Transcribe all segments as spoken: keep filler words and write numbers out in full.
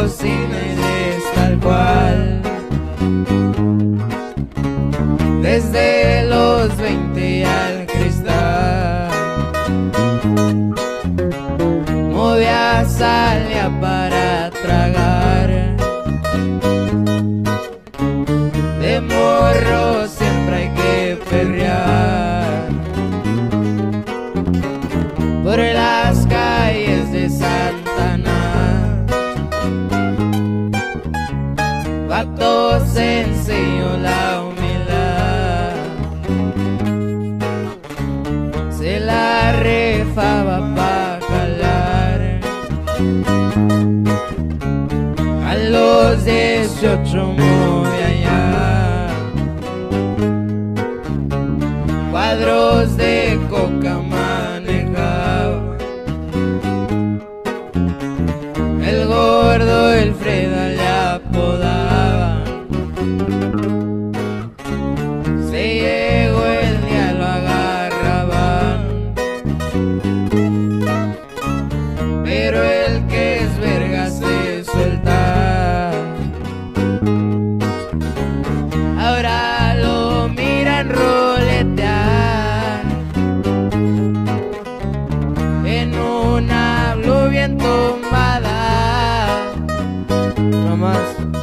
sin él es tal cual. Desde los veinte al cristal, movía salía para tragar. De morro siempre hay que perrear por las calles de Santana. Vato se enseñó la humildad, se la refaba pa' jalar. A los dieciocho movía ya cuadros de coca manejaba. El gordo el Freda le apodaba. Se llegó el día lo agarraban, pero el que es verga se suelta. Ahora lo miran roletear en una blue bien tumbada. No más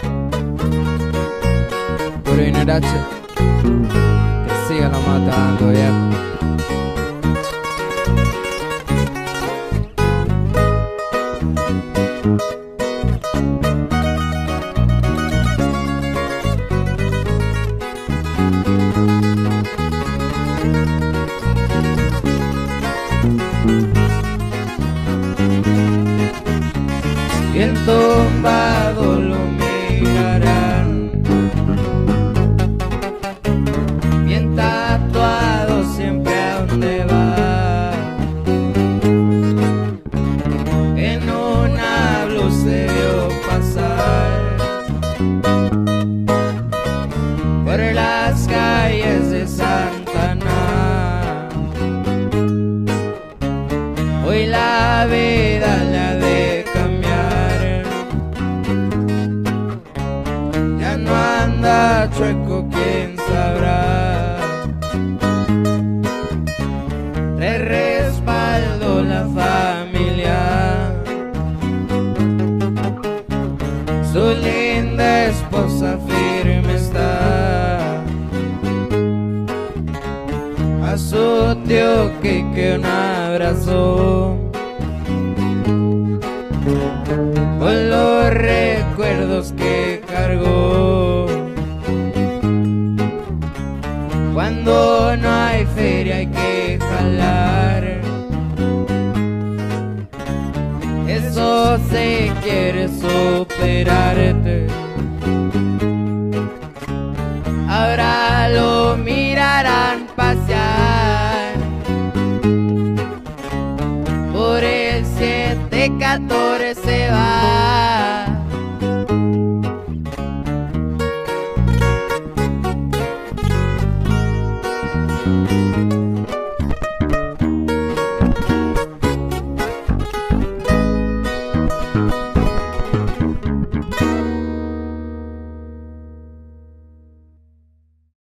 puro Inerache, que sigan lo matando, viejo. Bien tumbado lo mirarán, bien tatuado siempre a donde va. En una blue se vio pasar por las calles de Santana. Hoy la vida le ha de cambiar, ya no anda chueco, quién sabrá. Le respaldo la familia, su linda esposa firme está. A su tío que que un abrazo, con los recuerdos que cargó. Cuando no hay feria hay que jalar, eso se quiere superarte.